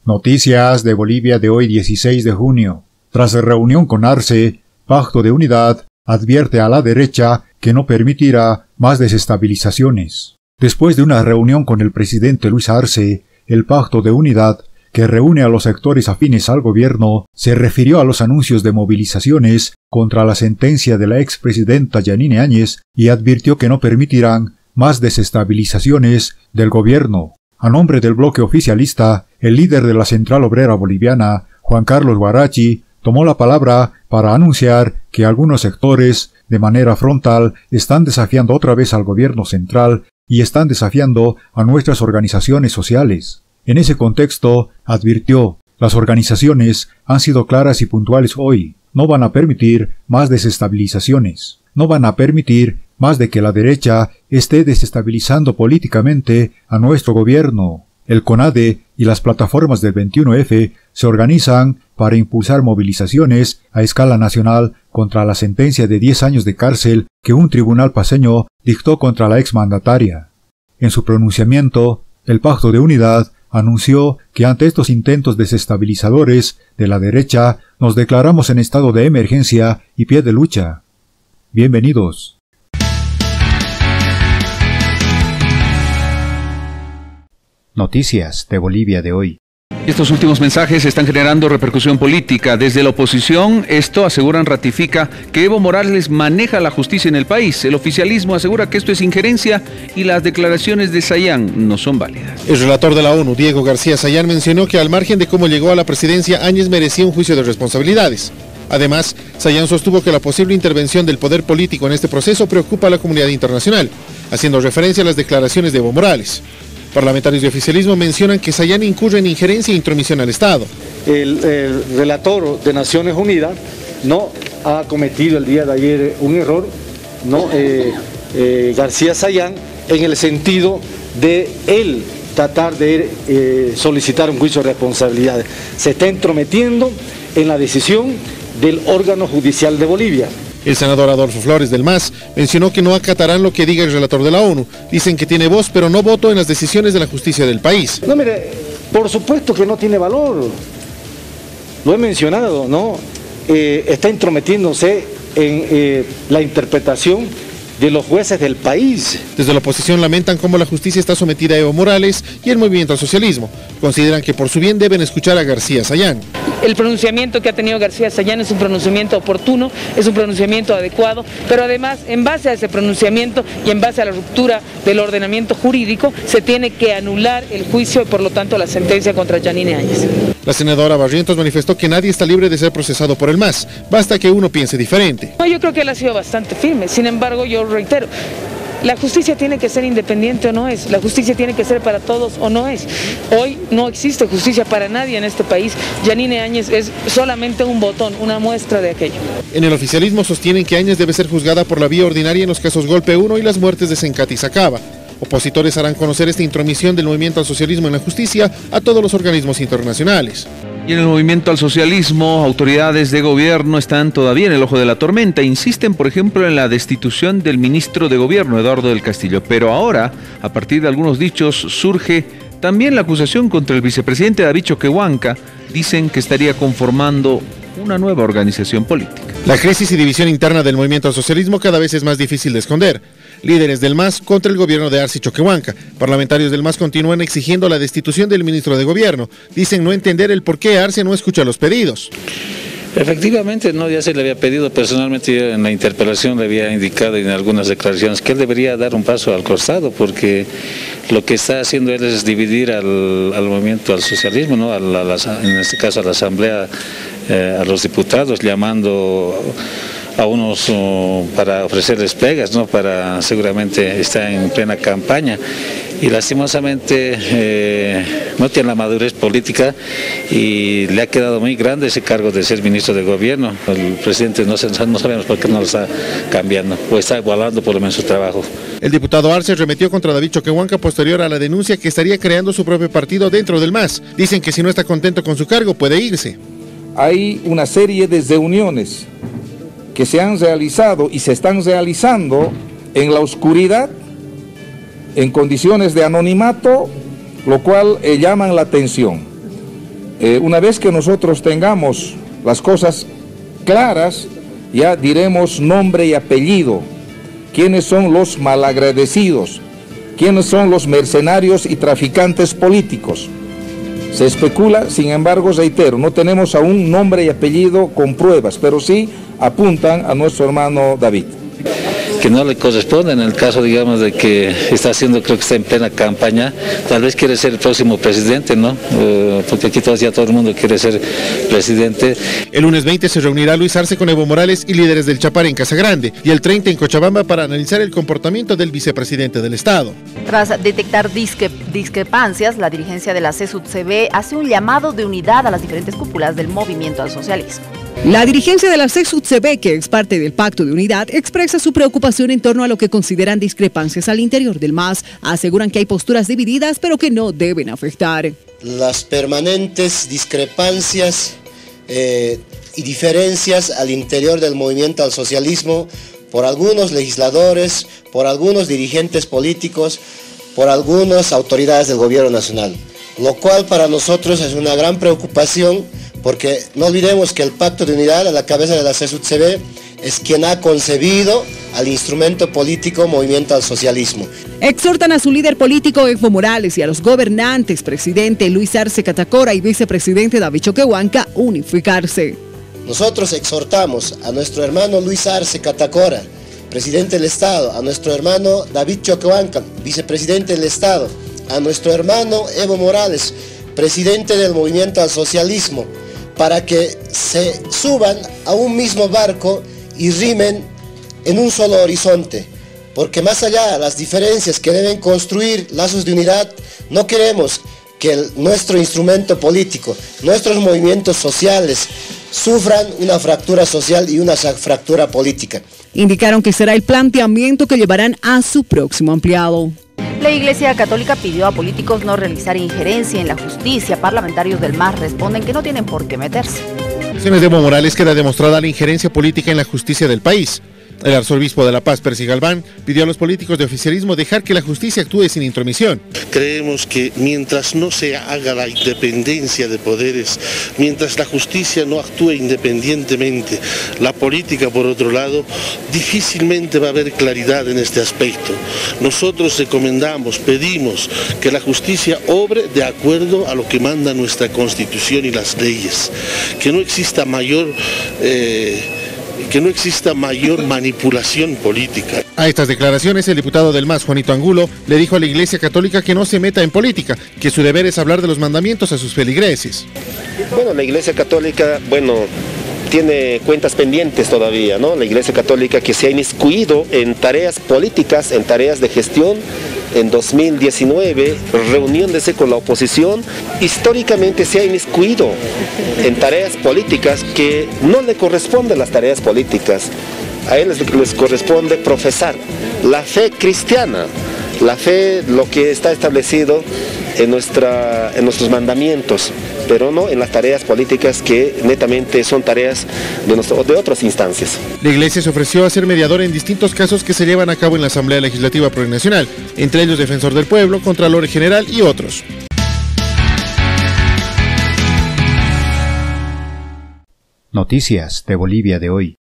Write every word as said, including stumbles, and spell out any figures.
Noticias de Bolivia de hoy dieciséis de junio. Tras reunión con Arce, Pacto de Unidad advierte a la derecha que no permitirá más desestabilizaciones. Después de una reunión con el presidente Luis Arce, el Pacto de Unidad, que reúne a los sectores afines al gobierno, se refirió a los anuncios de movilizaciones contra la sentencia de la expresidenta Yanine Áñez y advirtió que no permitirán más desestabilizaciones del gobierno. A nombre del bloque oficialista, el líder de la Central Obrera Boliviana, Juan Carlos Guarachi, tomó la palabra para anunciar que algunos sectores, de manera frontal, están desafiando otra vez al gobierno central y están desafiando a nuestras organizaciones sociales. En ese contexto, advirtió, las organizaciones han sido claras y puntuales hoy. No van a permitir más desestabilizaciones. No van a permitir más de que la derecha esté desestabilizando políticamente a nuestro gobierno. El CONADE y las plataformas del veintiuno F se organizan para impulsar movilizaciones a escala nacional contra la sentencia de diez años de cárcel que un tribunal paceño dictó contra la exmandataria. En su pronunciamiento, el Pacto de Unidad anunció que ante estos intentos desestabilizadores de la derecha nos declaramos en estado de emergencia y pie de lucha. Bienvenidos. Noticias de Bolivia de hoy. Estos últimos mensajes están generando repercusión política. Desde la oposición, esto, aseguran, ratifica que Evo Morales maneja la justicia en el país. El oficialismo asegura que esto es injerencia y las declaraciones de Sayán no son válidas. El relator de la ONU, Diego García Sayán, mencionó que al margen de cómo llegó a la presidencia, Áñez merecía un juicio de responsabilidades. Además, Sayán sostuvo que la posible intervención del poder político en este proceso preocupa a la comunidad internacional, haciendo referencia a las declaraciones de Evo Morales. Parlamentarios de oficialismo mencionan que Sayán incurre en injerencia e intromisión al Estado. El, el relator de Naciones Unidas no ha cometido el día de ayer un error, no eh, eh, García Sayán, en el sentido de él tratar de eh, solicitar un juicio de responsabilidades. Se está entrometiendo en la decisión del órgano judicial de Bolivia. El senador Adolfo Flores del M A S mencionó que no acatarán lo que diga el relator de la ONU. Dicen que tiene voz pero no voto en las decisiones de la justicia del país. No, mire, por supuesto que no tiene valor. Lo he mencionado, ¿no? Eh, está intrometiéndose en eh, la interpretación de los jueces del país. Desde la oposición lamentan cómo la justicia está sometida a Evo Morales y el movimiento al socialismo. Consideran que por su bien deben escuchar a García Sayán. El pronunciamiento que ha tenido García Sayán es un pronunciamiento oportuno, es un pronunciamiento adecuado, pero además, en base a ese pronunciamiento y en base a la ruptura del ordenamiento jurídico, se tiene que anular el juicio y por lo tanto la sentencia contra Yanine Áñez. La senadora Barrientos manifestó que nadie está libre de ser procesado por el M A S, basta que uno piense diferente. No, yo creo que él ha sido bastante firme, sin embargo yo reitero, la justicia tiene que ser independiente o no es, la justicia tiene que ser para todos o no es. Hoy no existe justicia para nadie en este país, Yanine Áñez es solamente un botón, una muestra de aquello. En el oficialismo sostienen que Áñez debe ser juzgada por la vía ordinaria en los casos Golpe uno y las muertes de Sencati y Sacaba. Opositores harán conocer esta intromisión del movimiento al socialismo en la justicia a todos los organismos internacionales. Y en el movimiento al socialismo, autoridades de gobierno están todavía en el ojo de la tormenta. Insisten, por ejemplo, en la destitución del ministro de Gobierno, Eduardo del Castillo. Pero ahora, a partir de algunos dichos, surge también la acusación contra el vicepresidente David Choquehuanca. Dicen que estaría conformando una nueva organización política. La crisis y división interna del movimiento al socialismo cada vez es más difícil de esconder. Líderes del M A S contra el gobierno de Arce y Choquehuanca. Parlamentarios del M A S continúan exigiendo la destitución del ministro de Gobierno. Dicen no entender el por qué Arce no escucha los pedidos. Efectivamente, no, ya se le había pedido personalmente, yo en la interpelación le había indicado en algunas declaraciones que él debería dar un paso al costado, porque lo que está haciendo él es dividir al, al movimiento, al socialismo, ¿no? a la, a la, en este caso a la Asamblea, eh, a los diputados, llamando a unos uh, para ofrecerles pegas, ¿no? Para seguramente está en plena campaña y lastimosamente eh, no tiene la madurez política y le ha quedado muy grande ese cargo de ser ministro de Gobierno. El presidente no, se, no sabemos por qué no lo está cambiando o está igualando por lo menos su trabajo. El diputado Arce remetió contra David Choquehuanca posterior a la denuncia que estaría creando su propio partido dentro del M A S. Dicen que si no está contento con su cargo puede irse. Hay una serie de reuniones que se han realizado y se están realizando en la oscuridad, en condiciones de anonimato, lo cual eh, llaman la atención. Eh, una vez que nosotros tengamos las cosas claras, ya diremos nombre y apellido, quiénes son los malagradecidos, quiénes son los mercenarios y traficantes políticos. Se especula, sin embargo, reitero, no tenemos aún nombre y apellido con pruebas, pero sí apuntan a nuestro hermano David. Que no le corresponde en el caso, digamos, de que está haciendo, creo que está en plena campaña, tal vez quiere ser el próximo presidente, ¿no? Eh, porque aquí todavía todo el mundo quiere ser presidente. El lunes veinte se reunirá Luis Arce con Evo Morales y líderes del Chapare en Casa Grande, y el treinta en Cochabamba para analizar el comportamiento del vicepresidente del Estado. Tras detectar discre discrepancias, la dirigencia de la C S U T C B hace un llamado de unidad a las diferentes cúpulas del movimiento al socialismo. La dirigencia de la C S U T C B, que es parte del Pacto de Unidad, expresa su preocupación en torno a lo que consideran discrepancias al interior del M A S. Aseguran que hay posturas divididas, pero que no deben afectar. Las permanentes discrepancias eh, y diferencias al interior del movimiento al socialismo por algunos legisladores, por algunos dirigentes políticos, por algunas autoridades del gobierno nacional. Lo cual para nosotros es una gran preocupación, porque no olvidemos que el Pacto de Unidad, a la cabeza de la C S U T C B, es quien ha concebido al instrumento político Movimiento al Socialismo. Exhortan a su líder político Evo Morales y a los gobernantes, presidente Luis Arce Catacora y vicepresidente David Choquehuanca, a unificarse. Nosotros exhortamos a nuestro hermano Luis Arce Catacora, presidente del Estado, a nuestro hermano David Choquehuanca, vicepresidente del Estado, a nuestro hermano Evo Morales, presidente del Movimiento al Socialismo, para que se suban a un mismo barco y rimen en un solo horizonte, porque más allá de las diferencias que deben construir lazos de unidad, no queremos que el, nuestro instrumento político, nuestros movimientos sociales, sufran una fractura social y una fractura política. Indicaron que será el planteamiento que llevarán a su próximo ampliado. La Iglesia Católica pidió a políticos no realizar injerencia en la justicia. Parlamentarios del M A S responden que no tienen por qué meterse. En acciones de Evo Morales queda demostrada la injerencia política en la justicia del país. El arzobispo de La Paz, Percy Galván, pidió a los políticos de oficialismo dejar que la justicia actúe sin intromisión. Creemos que mientras no se haga la independencia de poderes, mientras la justicia no actúe independientemente, la política, por otro lado, difícilmente va a haber claridad en este aspecto. Nosotros recomendamos, pedimos que la justicia obre de acuerdo a lo que manda nuestra Constitución y las leyes, que no exista mayor... Eh, que no exista mayor manipulación política. A estas declaraciones, el diputado del M A S, Juanito Angulo, le dijo a la Iglesia Católica que no se meta en política, que su deber es hablar de los mandamientos a sus feligreses. Bueno, la Iglesia Católica, bueno, tiene cuentas pendientes todavía, ¿no? La Iglesia Católica que se ha inmiscuido en tareas políticas, en tareas de gestión. En dos mil diecinueve, reuniéndose con la oposición, históricamente se ha inmiscuido en tareas políticas que no le corresponden las tareas políticas. A él les, les corresponde profesar la fe cristiana, la fe, lo que está establecido en, nuestra, en nuestros mandamientos, pero no en las tareas políticas que netamente son tareas de, nuestro, de otras instancias. La Iglesia se ofreció a ser mediadora en distintos casos que se llevan a cabo en la Asamblea Legislativa Plurinacional, entre ellos Defensor del Pueblo, Contralor General y otros. Noticias de Bolivia de hoy.